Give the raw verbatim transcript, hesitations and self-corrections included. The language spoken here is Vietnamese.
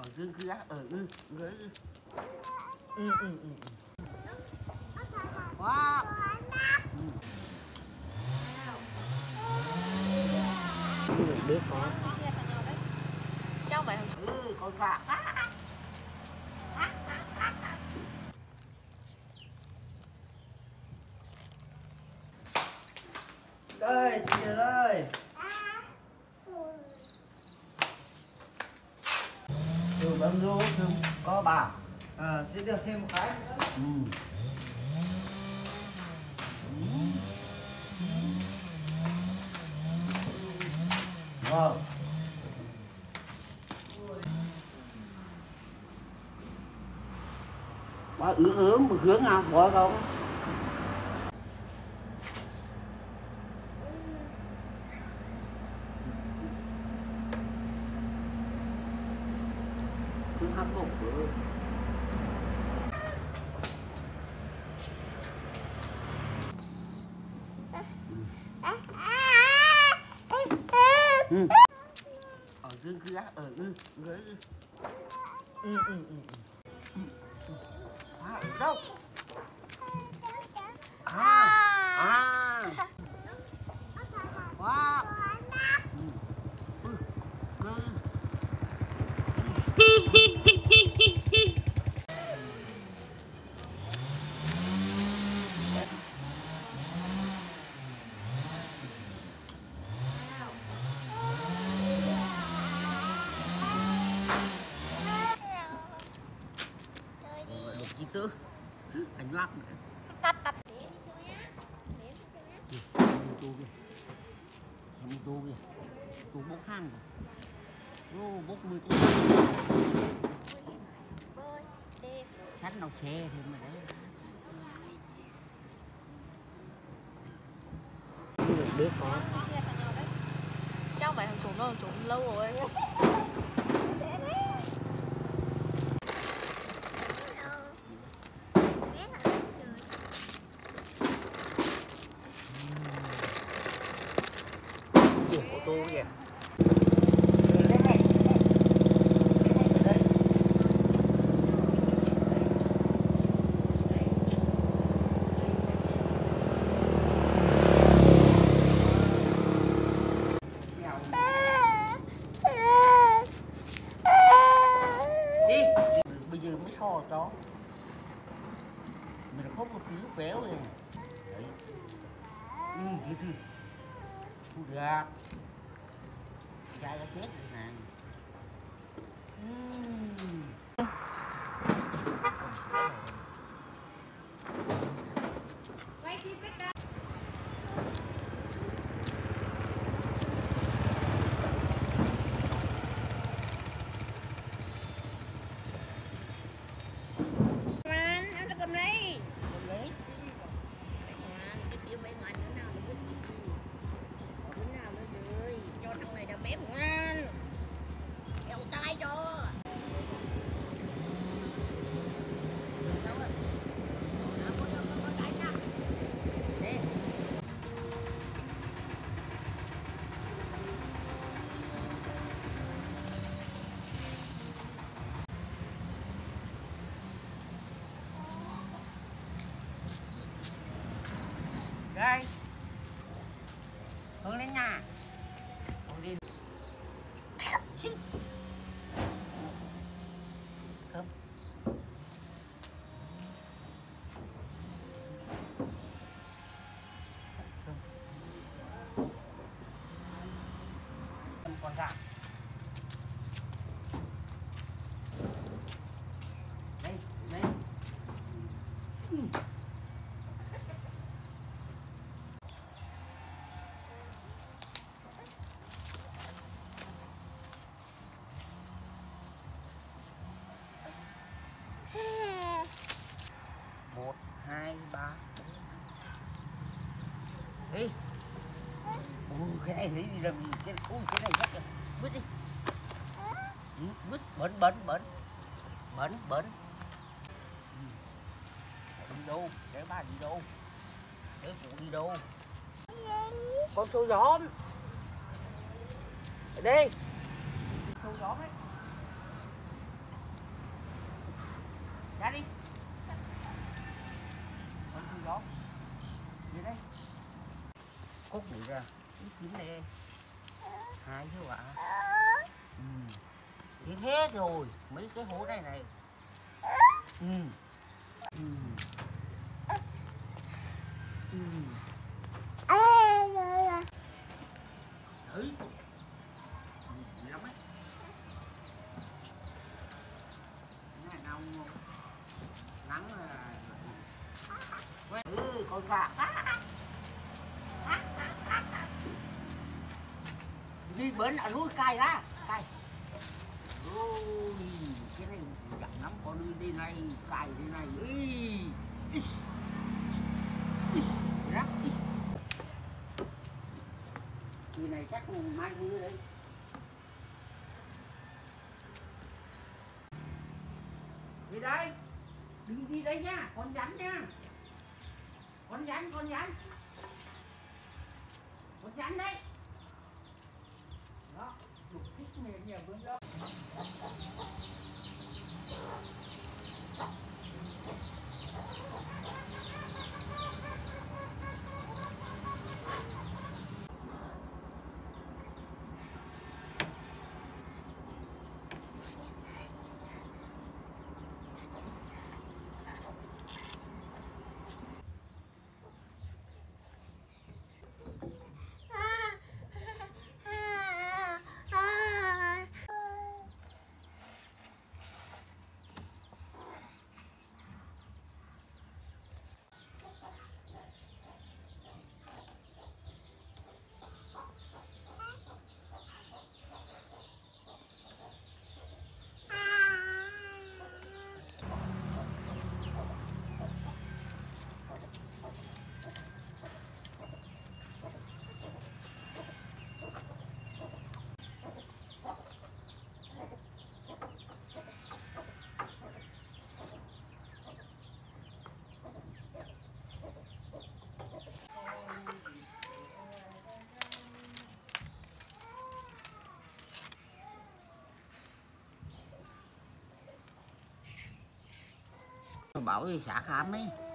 cứ cứ gác ở ừ ừ ừ ừ ừ wow ừ. Biết con cháu mày ừ con vạ đây chị Hiền ơi, đường bấm vô không có bà À, sẽ được thêm một cái nữa. ừ. Vâng. Bà hướng hướng một hướng nào bỏ không? Hướng hấp bụng cửa. Ừ. Ở cứ cứ ở ừ ừ ừ ừ ừ à, đâu à à wow ừ ừ chị tư anh lắc tắt tắt tu kìa em tu kìa tu bốc hang ô bốc mười con khách nào xe thì mà đấy biết con cháu mày thằng trốn nó trốn lâu rồi. ô tô kìa bây giờ mới so chó mình không một tí béo này đấy ừ thế thì thu được trai đã chết rồi này uhm. Đây hướng lên nhà hướng đi cơm cơm con gà đây đây ừ. một hai ba đi ừ, cái này lấy đi làm gì cái ui cái này rất là vứt đi ừ, vứt bẩn bẩn bẩn bẩn bẩn ừ. Đi đâu để ba đi đâu để phụ đi đâu con sâu gióm ở đây sâu gióm ấy Ra đi. Con không gió. Về đây. Cút đi ra. Ít dính đây. Hai chứ ạ. Ừ. Thì hết rồi. Mấy cái hố này này. Ừ. Ừ. Ừ. Thử. Gì lắm ấy. Cái này nông luôn. Nắng là ừ, con gà đi bến ở núi cay ra cay. Ôi cái này dặn lắm, con đi đi này cay đi này. Ý rắc người này chắc mai mưa đấy. Đi đây, đừng đi đây nha, con rắn nha, con rắn con rắn con rắn đấy. Đó, đục thích nhiều nhiều bữa đó. Bảo đi xả khám ấy.